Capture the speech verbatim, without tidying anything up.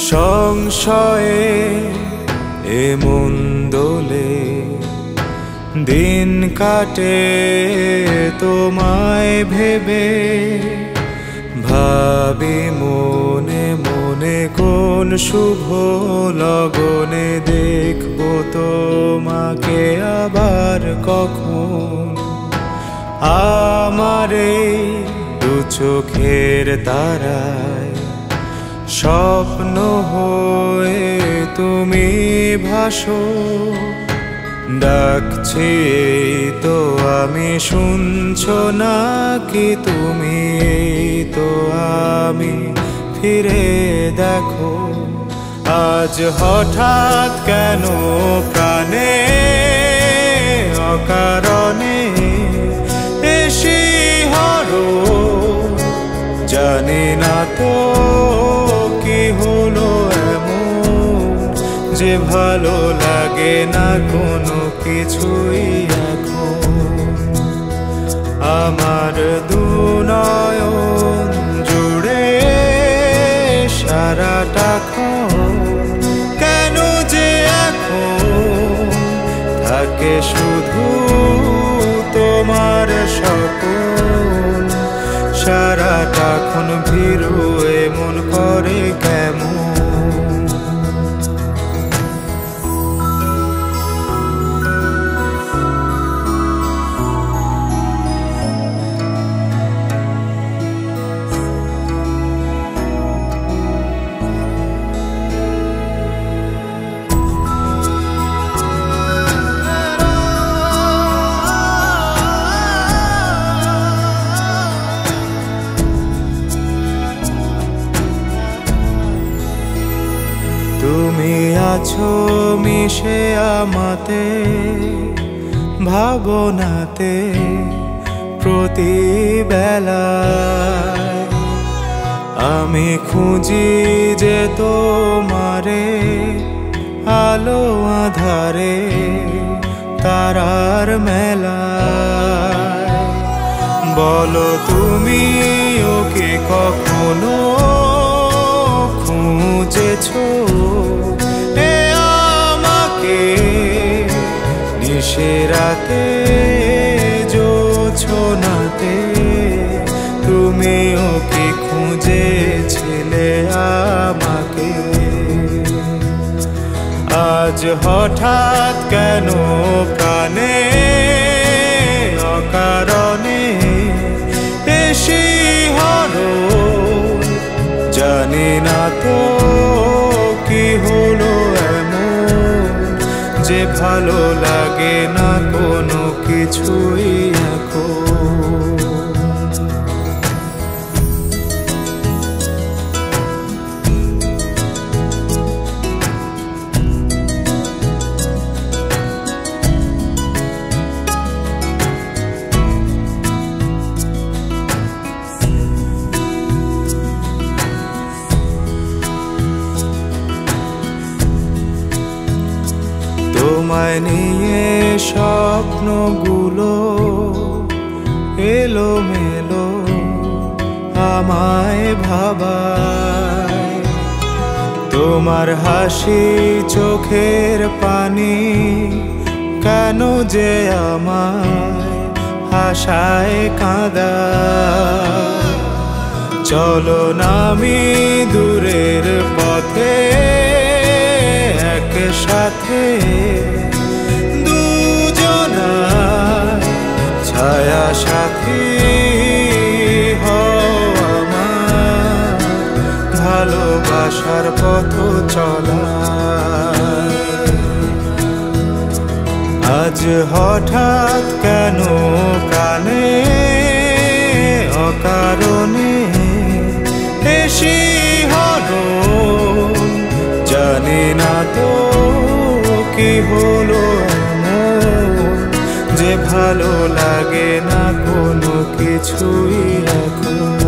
সংশয়ে এমন দোলে দিন কাটে তোমায় ভেবে, ভাবি মনে মনে কোন শুভ লগনে দেখবো তোমাকে আবার কখন। আমারে দু চোখের তারায় স্বপ্ন হয়ে তুমি ভাসো, ডাকছি তো আমি শুনছো নাকি তুমি? তো আমি ফিরে দেখো, আজ হঠাৎ কেন প্রাণে অকারণে এসি হরো, জানি না তো কি হলো এমন যে ভালো লাগে না কোনো কিছুই এখন। আমার দু নয়ন জুড়ে সারাটা কেন যে এখন থাকে শুধু তোমার সকল। সারাটা ক্ষণ ভীরু এমন করে কেমন। তুমি আছো মিশে আমাতে ভাবনাতে প্রতি বেলায়, আমি খুঁজি যে তোমারে আলো আধারে তারার মেলায়। বলো তুমি ওকে কখনো খুঁজেছো এ আমাকে? নিশিরাতে জোছনাতে তুমি ওকে খুঁজেছিলে আমাকে? আজ হঠাৎ কেন প্রাণে অকারণে এসি হরো, জানি না তো কি হলো এমন যে ভালো লাগে না কোনো কিছুই এখন। তোমায় নিয়ে স্বপ্নগুলো এলো মেলো আমায় ভাবায়। তোমার হাসি চোখের পানি কেন যে আমায় আশায় কাঁদায়। চলো নামি দূরের পথে একসাথে দুজনায়, ছায়া সাথী হও আমার ভালোবাসার পথ চলা। আজ হঠাৎ কেন প্রাণে অকারণে এসি হলো, জানি না তো কি হলো এমন যে ভালো লাগে না কোনো কিছুই এখন।